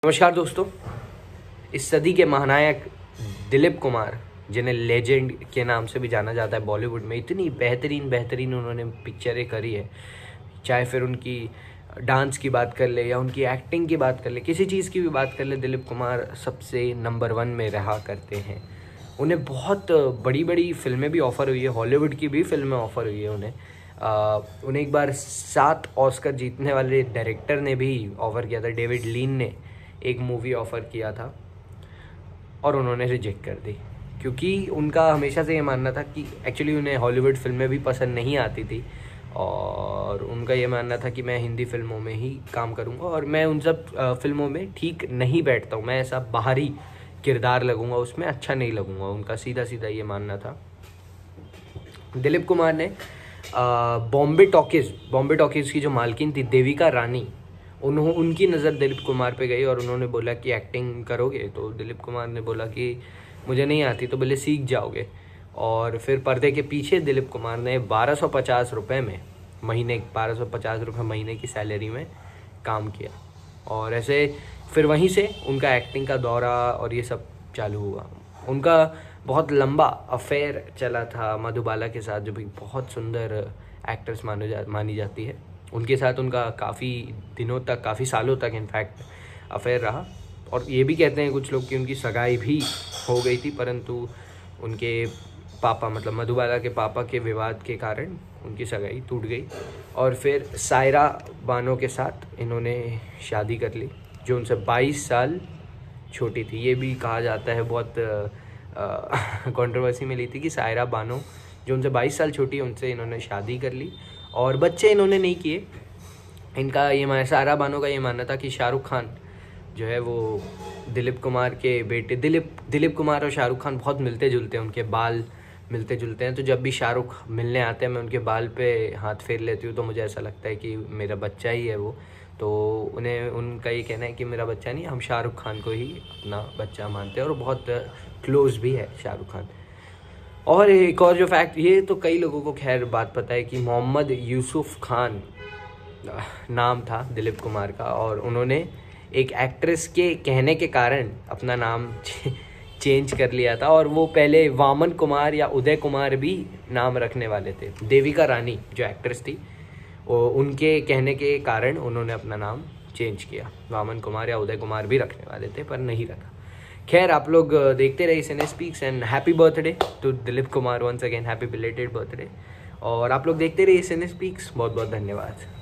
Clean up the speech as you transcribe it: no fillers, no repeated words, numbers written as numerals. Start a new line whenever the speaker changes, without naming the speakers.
नमस्कार दोस्तों, इस सदी के महानायक दिलीप कुमार, जिन्हें लेजेंड के नाम से भी जाना जाता है बॉलीवुड में, इतनी बेहतरीन उन्होंने पिक्चरें करी है। चाहे फिर उनकी डांस की बात कर ले या उनकी एक्टिंग की बात कर ले, किसी चीज़ की भी बात कर ले, दिलीप कुमार सबसे नंबर 1 में रहा करते हैं। उन्हें बहुत बड़ी बड़ी फिल्में भी ऑफ़र हुई है, हॉलीवुड की भी फिल्में ऑफ़र हुई है उन्हें एक बार 7 ऑस्कर जीतने वाले डायरेक्टर ने भी ऑफ़र किया था। डेविड लीन ने एक मूवी ऑफ़र किया था और उन्होंने रिजेक्ट कर दी, क्योंकि उनका हमेशा से ये मानना था कि एक्चुअली उन्हें हॉलीवुड फिल्में भी पसंद नहीं आती थी और उनका ये मानना था कि मैं हिंदी फिल्मों में ही काम करूँगा और मैं उन सब फिल्मों में ठीक नहीं बैठता हूँ, मैं ऐसा बाहरी किरदार लगूँगा, उसमें अच्छा नहीं लगूँगा। उनका सीधा ये मानना था। दिलीप कुमार ने बॉम्बे टॉकीज़ की जो मालकिन थी देविका रानी, उनकी नज़र दिलीप कुमार पे गई और उन्होंने बोला कि एक्टिंग करोगे? तो दिलीप कुमार ने बोला कि मुझे नहीं आती। तो बोले सीख जाओगे। और फिर पर्दे के पीछे दिलीप कुमार ने 1250 रुपये में महीने 1250 रुपये महीने की सैलरी में काम किया और ऐसे फिर वहीं से उनका एक्टिंग का दौरा और ये सब चालू हुआ। उनका बहुत लंबा अफेयर चला था मधुबाला के साथ, जो भी बहुत सुंदर एक्ट्रेस मानी जाती है। उनके साथ उनका काफ़ी दिनों तक, काफ़ी सालों तक इनफैक्ट अफेयर रहा और ये भी कहते हैं कुछ लोग कि उनकी सगाई भी हो गई थी, परंतु उनके पापा मतलब मधुबाला के पापा के विवाद के कारण उनकी सगाई टूट गई और फिर सायरा बानो के साथ इन्होंने शादी कर ली, जो उनसे 22 साल छोटी थी। ये भी कहा जाता है, बहुत कंट्रोवर्सी मिली थी कि सायरा बानो जो उनसे 22 साल छोटी है, उनसे इन्होंने शादी कर ली और बच्चे इन्होंने नहीं किए। इनका ये सायरा बानो का ये मानना था कि शाहरुख खान जो है वो दिलीप कुमार के बेटे, दिलीप कुमार और शाहरुख खान बहुत मिलते जुलते हैं, उनके बाल मिलते जुलते हैं। तो जब भी शाहरुख मिलने आते हैं, मैं उनके बाल पे हाथ फेर लेती हूँ तो मुझे ऐसा लगता है कि मेरा बच्चा ही है वो। तो उनका ये कहना है कि मेरा बच्चा नहीं, हम शाहरुख खान को ही अपना बच्चा मानते हैं और बहुत क्लोज भी है शाहरुख खान। और एक और जो फैक्ट, ये तो कई लोगों को खैर बात पता है कि मोहम्मद यूसुफ खान नाम था दिलीप कुमार का और उन्होंने एक एक्ट्रेस के कहने के कारण अपना नाम चेंज कर लिया था और वो पहले वामन कुमार या उदय कुमार भी नाम रखने वाले थे। देविका रानी जो एक्ट्रेस थी, उनके कहने के कारण उन्होंने अपना नाम चेंज किया। वामन कुमार या उदय कुमार भी रखने वाले थे पर नहीं रखा। खैर, आप लोग देखते रहिए cine speaks and happy birthday to Dilip Kumar, once again happy belated birthday. और आप लोग देखते रहिए सिने स्पीक्स। बहुत बहुत धन्यवाद।